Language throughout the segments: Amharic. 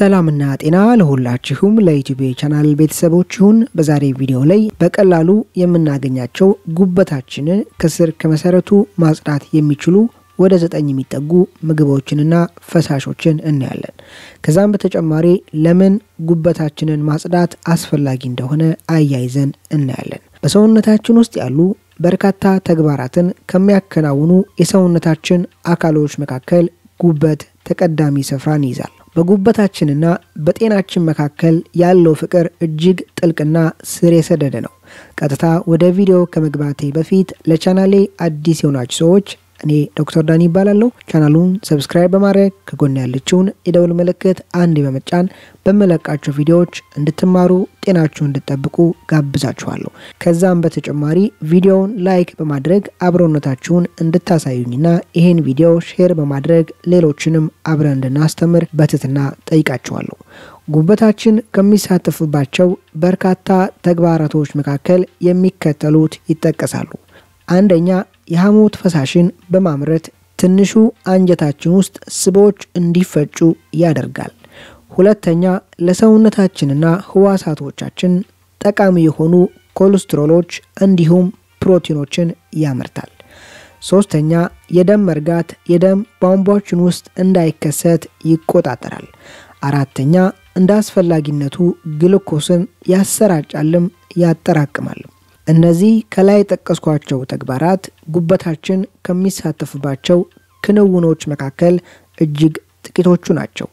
ሰላምና ጤና ለሁላችሁም ለዩቲዩብ ቻናል ቤተሰቦች ይሁን። በዛሬ ቪዲዮ ላይ በቀላሉ የምናገኛቸው ጉበታችንን ከስር ከመሰረቱ ማጽዳት የሚችሉ ወደ 9 የሚጠጉ ምግቦችንና ፈሳሾችን እናያለን። ከዛም በተጨማሪ ለምን ጉበታችንን ማጽዳት አስፈላጊ እንደሆነ አያይዘን እናያለን። በሰውነታችን ውስጥ ያሉ በርካታ ተግባራትን ከሚያከናውኑ የሰውነታችን አካሎች መካከል ጉበት ተቀዳሚ ስፍራን ይይዛል። በጉበታችንና በጤናችን መካከል ያለው ፍቅር እጅግ ጥልቅና ስር የሰደደ ነው። ቀጥታ ወደ ቪዲዮ ከመግባቴ በፊት ለቻናሌ አዲስ የሆናችሁ ሰዎች እኔ ዶክተር ዳኒ ይባላለሁ። ቻናሉን ሰብስክራይብ በማድረግ ከጎን ያለችውን የደውል ምልክት አንድ በመጫን በመለቃቸው ቪዲዮዎች እንድትማሩ ጤናችሁን እንድትጠብቁ ጋብዛችኋለሁ። ከዛም በተጨማሪ ቪዲዮውን ላይክ በማድረግ አብሮነታችሁን እንድታሳዩኝና ይሄን ቪዲዮ ሼር በማድረግ ሌሎችንም አብረን እንድናስተምር በትህትና ጠይቃችኋለሁ። ጉበታችን ከሚሳተፍባቸው በርካታ ተግባራቶች መካከል የሚከተሉት ይጠቀሳሉ። አንደኛ የሐሞት ፈሳሽን በማምረት ትንሹ አንጀታችን ውስጥ ስቦች እንዲፈጩ ያደርጋል። ሁለተኛ ለሰውነታችንና ህዋሳቶቻችን ጠቃሚ የሆኑ ኮሌስትሮሎች እንዲሁም ፕሮቲኖችን ያመርታል። ሶስተኛ የደም መርጋት የደም ቧንቧችን ውስጥ እንዳይከሰት ይቆጣጠራል። አራተኛ እንደ አስፈላጊነቱ ግሉኮስን ያሰራጫልም ያጠራቅማል። እነዚህ ከላይ ጠቀስኳቸው ተግባራት ጉበታችን ከሚሳተፍባቸው ክንውኖች መካከል እጅግ ጥቂቶቹ ናቸው።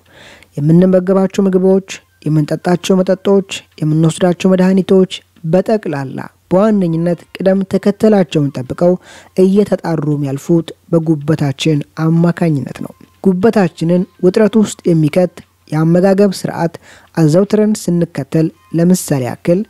የምንመገባቸው ምግቦች፣ የምንጠጣቸው መጠጦች፣ የምንወስዳቸው መድኃኒቶች በጠቅላላ በዋነኝነት ቅደም ተከተላቸውን ጠብቀው እየተጣሩ የሚያልፉት በጉበታችን አማካኝነት ነው። ጉበታችንን ውጥረት ውስጥ የሚከት የአመጋገብ ስርዓት አዘውትረን ስንከተል ለምሳሌ ያክል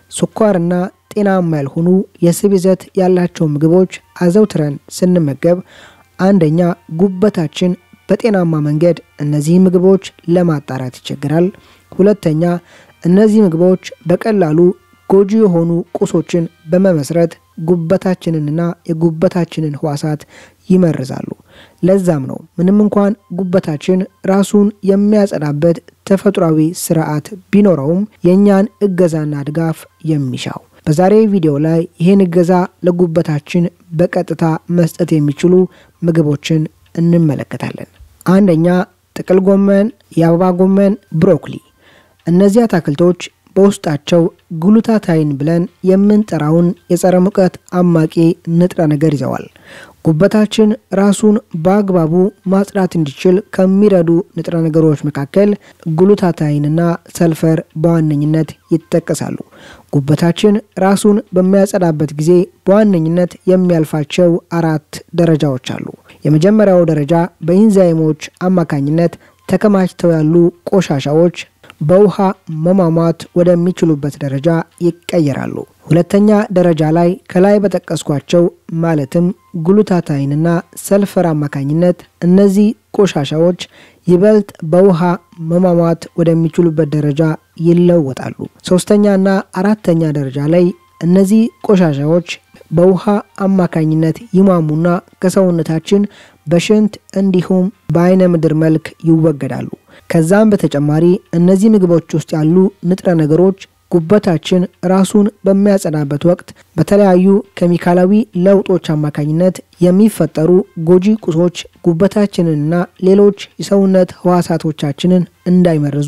ስኳርና ጤናማ ያልሆኑ የስብ ይዘት ያላቸው ምግቦች አዘውትረን ስንመገብ አንደኛ ጉበታችን በጤናማ መንገድ እነዚህ ምግቦች ለማጣራት ይቸግራል። ሁለተኛ እነዚህ ምግቦች በቀላሉ ጎጂ የሆኑ ቁሶችን በመመስረት ጉበታችንንና የጉበታችንን ህዋሳት ይመርዛሉ። ለዛም ነው ምንም እንኳን ጉበታችን ራሱን የሚያጸዳበት ተፈጥሯዊ ስርዓት ቢኖረውም የኛን እገዛና ድጋፍ የሚሻው። በዛሬ ቪዲዮ ላይ ይሄን እገዛ ለጉበታችን በቀጥታ መስጠት የሚችሉ ምግቦችን እንመለከታለን። አንደኛ ጥቅል ጎመን፣ የአበባ ጎመን፣ ብሮኮሊ። እነዚህ አትክልቶች በውስጣቸው ግሉታታይን ብለን የምንጠራውን የጸረ ሙቀት አማቂ ንጥረ ነገር ይዘዋል። ጉበታችን ራሱን በአግባቡ ማጽዳት እንዲችል ከሚረዱ ንጥረ ነገሮች መካከል ግሉታታይንና ሰልፈር በዋነኝነት ይጠቀሳሉ። ጉበታችን ራሱን በሚያጸዳበት ጊዜ በዋነኝነት የሚያልፋቸው 4 ደረጃዎች አሉ። የመጀመሪያው ደረጃ በኢንዛይሞች አማካኝነት ተከማችተው ያሉ ቆሻሻዎች በውሃ መሟሟት ወደሚችሉበት ደረጃ ይቀየራሉ። ሁለተኛ ደረጃ ላይ ከላይ በተጠቀስኳቸው ማለትም ግሉታታይንና ሰልፈር አማካኝነት እነዚህ ቆሻሻዎች ይበልጥ በውሃ መሟሟት ወደሚችሉበት ደረጃ ይለወጣሉ። ሶስተኛና አራተኛ ደረጃ ላይ እነዚህ ቆሻሻዎች በውሃ አማካኝነት ይሟሙና ከሰውነታችን በሽንት እንዲሁም በአይነ ምድር መልክ ይወገዳሉ። ከዛም በተጨማሪ እነዚህ ምግቦች ውስጥ ያሉ ንጥረ ነገሮች ጉበታችን ራሱን በሚያጸዳበት ወቅት በተለያዩ ኬሚካላዊ ለውጦች አማካኝነት የሚፈጠሩ ጎጂ ቁሶች ጉበታችንንና ሌሎች የሰውነት ህዋሳቶቻችንን እንዳይመርዙ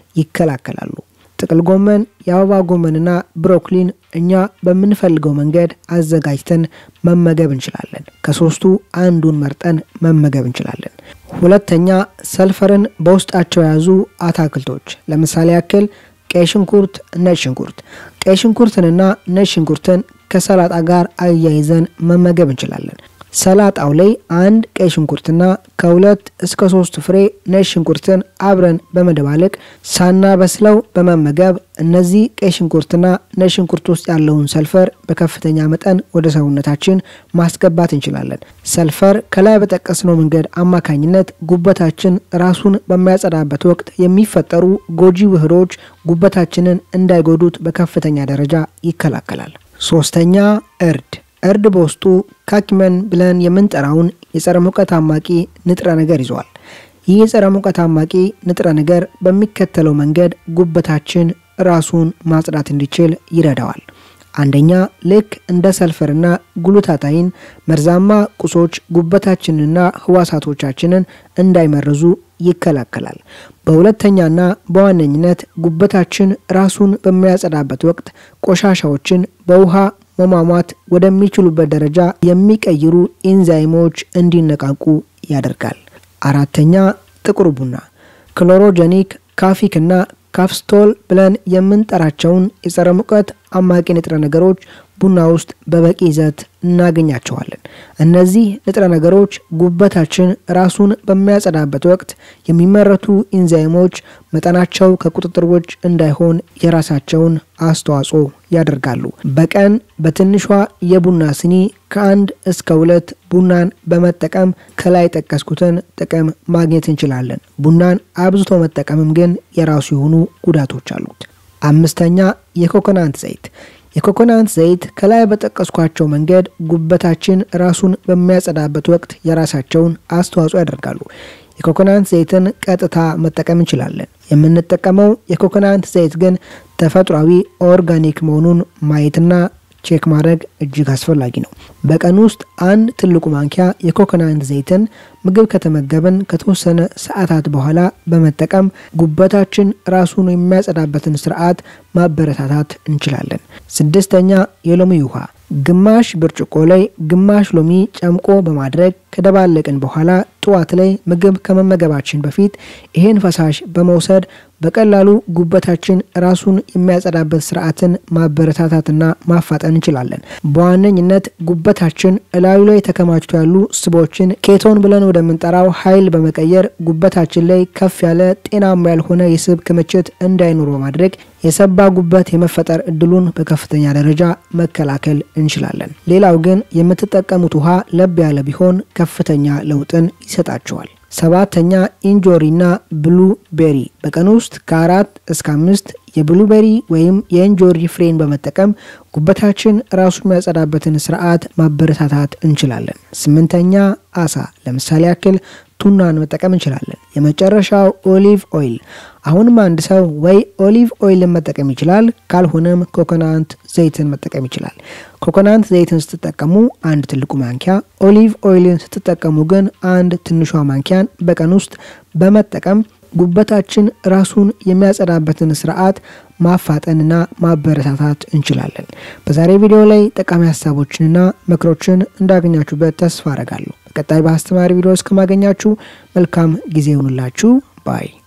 ይከላከላሉ። ጥቅል ጎመን፣ የአበባ ጎመንና ብሮኮሊን እኛ በምንፈልገው መንገድ አዘጋጅተን መመገብ እንችላለን። ከሶስቱ አንዱን መርጠን መመገብ እንችላለን። ሁለተኛ ሰልፈርን በውስጣቸው የያዙ አትክልቶች ለምሳሌ ያክል ቀይ ሽንኩርት፣ ነጭ ሽንኩርት። ቀይ ሽንኩርትንና ነጭ ሽንኩርትን ከሰላጣ ጋር አያይዘን መመገብ እንችላለን። ሰላጣው ላይ 1 ቀይ ሽንኩርትና ከ2 እስከ 3 ፍሬ ነጭ ሽንኩርትን አብረን በመደባለቅ ሳናበስለው በመመገብ እነዚህ ቀይ ሽንኩርትና ነጭ ሽንኩርት ውስጥ ያለውን ሰልፈር በከፍተኛ መጠን ወደ ሰውነታችን ማስገባት እንችላለን። ሰልፈር ከላይ በተጠቀስነው መንገድ አማካኝነት ጉበታችን ራሱን በሚያጸዳበት ወቅት የሚፈጠሩ ጎጂ ውህዶች ጉበታችንን እንዳይጎዱት በከፍተኛ ደረጃ ይከላከላል። ሶስተኛ እርድ በውስጡ ካኪመን ብለን የምንጠራውን የጸረ ሙቀት አማቂ ንጥረ ነገር ይዟል። ይህ የጸረ ሙቀት አማቂ ንጥረ ነገር በሚከተለው መንገድ ጉበታችን ራሱን ማጽዳት እንዲችል ይረዳዋል። አንደኛ ልክ እንደ ሰልፈርና ግሉታታይን መርዛማ ቁሶች ጉበታችንና ህዋሳቶቻችንን እንዳይመርዙ ይከላከላል። በሁለተኛና በዋነኝነት ጉበታችን ራሱን በሚያጸዳበት ወቅት ቆሻሻዎችን በውሃ መሟሟት ወደሚችሉበት ደረጃ የሚቀይሩ ኢንዛይሞች እንዲነቃቁ ያደርጋል። አራተኛ ጥቁር ቡና ክሎሮጀኒክ ካፊክና ካፍስቶል ብለን የምንጠራቸውን የጸረ ሙቀት አማቂ ንጥረ ነገሮች ቡና ውስጥ በበቂ ይዘት እናገኛቸዋለን። እነዚህ ንጥረ ነገሮች ጉበታችን ራሱን በሚያጸዳበት ወቅት የሚመረቱ ኢንዛይሞች መጠናቸው ከቁጥጥር ውጭ እንዳይሆን የራሳቸውን አስተዋጽኦ ያደርጋሉ። በቀን በትንሿ የቡና ስኒ ከ1 እስከ 2 ቡናን በመጠቀም ከላይ ጠቀስኩትን ጥቅም ማግኘት እንችላለን። ቡናን አብዝቶ መጠቀምም ግን የራሱ የሆኑ ጉዳቶች አሉት። አምስተኛ የኮኮናት ዘይት የኮኮናት ዘይት ከላይ በጠቀስኳቸው መንገድ ጉበታችን ራሱን በሚያጸዳበት ወቅት የራሳቸውን አስተዋጽኦ ያደርጋሉ። የኮኮናት ዘይትን ቀጥታ መጠቀም እንችላለን። የምንጠቀመው የኮኮናት ዘይት ግን ተፈጥሯዊ ኦርጋኒክ መሆኑን ማየትና ቼክ ማድረግ እጅግ አስፈላጊ ነው። በቀን ውስጥ አንድ ትልቁ ማንኪያ የኮኮናት ዘይትን ምግብ ከተመገበን ከተወሰነ ሰዓታት በኋላ በመጠቀም ጉበታችን ራሱን የሚያጸዳበትን ስርዓት ማበረታታት እንችላለን። ስድስተኛ የሎሚ ውሃ ግማሽ ብርጭቆ ላይ ግማሽ ሎሚ ጨምቆ በማድረግ ከደባለቅን በኋላ ጧት ላይ ምግብ ከመመገባችን በፊት ይሄን ፈሳሽ በመውሰድ በቀላሉ ጉበታችን ራሱን የሚያጸዳበት ስርዓትን ማበረታታትና ማፋጠን እንችላለን። በዋነኝነት ጉበታችን እላዩ ላይ ተከማችቶ ያሉ ስቦችን ኬቶን ብለን ወደምንጠራው ኃይል በመቀየር ጉበታችን ላይ ከፍ ያለ ጤናማ ያልሆነ የስብ ክምችት እንዳይኖር በማድረግ የሰባ ጉበት የመፈጠር እድሉን በከፍተኛ ደረጃ መከላከል እንችላለን። ሌላው ግን የምትጠቀሙት ውሃ ለብ ያለ ቢሆን ከፍተኛ ለውጥን ይሰጣቸዋል። ሰባተኛ ኢንጆሪና ብሉቤሪ በቀን ውስጥ ከ4 እስከ 5 የብሉቤሪ ወይም የኢንጆሪ ፍሬን በመጠቀም ጉበታችን ራሱን የሚያጸዳበትን ስርዓት ማበረታታት እንችላለን። ስምንተኛ አሳ ለምሳሌ ያክል ቱናን መጠቀም እንችላለን። የመጨረሻው ኦሊቭ ኦይል አሁንም አንድ ሰው ወይ ኦሊቭ ኦይልን መጠቀም ይችላል፣ ካልሆነም ኮኮናት ዘይትን መጠቀም ይችላል። ኮኮናት ዘይትን ስትጠቀሙ አንድ ትልቁ ማንኪያ፣ ኦሊቭ ኦይልን ስትጠቀሙ ግን አንድ ትንሿ ማንኪያን በቀን ውስጥ በመጠቀም ጉበታችን ራሱን የሚያጸዳበትን ስርዓት ማፋጠንና ማበረታታት እንችላለን። በዛሬ ቪዲዮ ላይ ጠቃሚ ሐሳቦችንና ምክሮችን እንዳገኛችሁበት ተስፋ አደርጋለሁ። በቀጣይ በአስተማሪ ቪዲዮ እስከማገኛችሁ መልካም ጊዜ ይሁንላችሁ። ባይ